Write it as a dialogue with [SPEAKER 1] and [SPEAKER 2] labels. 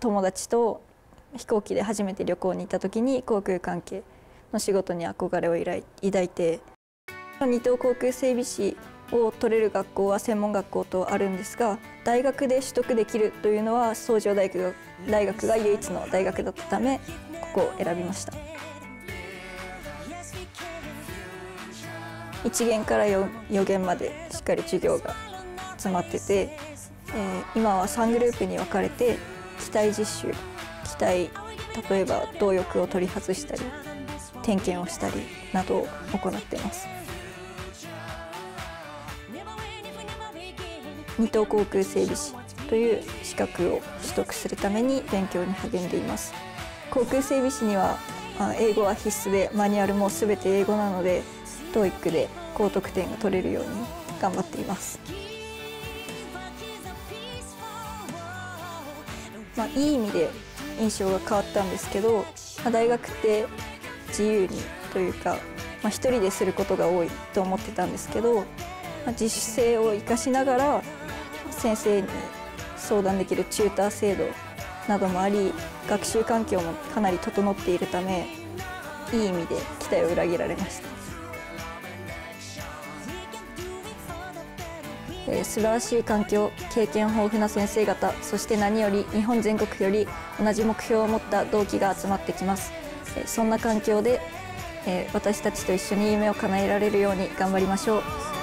[SPEAKER 1] 友達と飛行機で初めて旅行に行った時に航空関係の仕事に憧れを抱いて、二等航空整備士を取れる学校は専門学校とあるんですが、大学で取得できるというのは崇城大学が唯一の大学だったため、ここを選びました。1限から4限までしっかり授業が詰まってて、今は3グループに分かれて機体実習、例えば動力を取り外したり点検をしたりなどを行っています。二等航空整備士という資格を取得するために勉強に励んでいます。航空整備士には英語は必須で、マニュアルも全て英語なので TOEIC で高得点が取れるように頑張っています。いい意味で印象が変わったんですけど、大学って自由にというか、一人ですることが多いと思ってたんですけど、自主性を生かしながら先生に相談できるチューター制度などもあり、学習環境もかなり整っているため、いい意味で期待を裏切られました。素晴らしい環境、経験豊富な先生方、そして何より日本全国より同じ目標を持った同期が集まってきます。そんな環境で私たちと一緒に夢を叶えられるように頑張りましょう。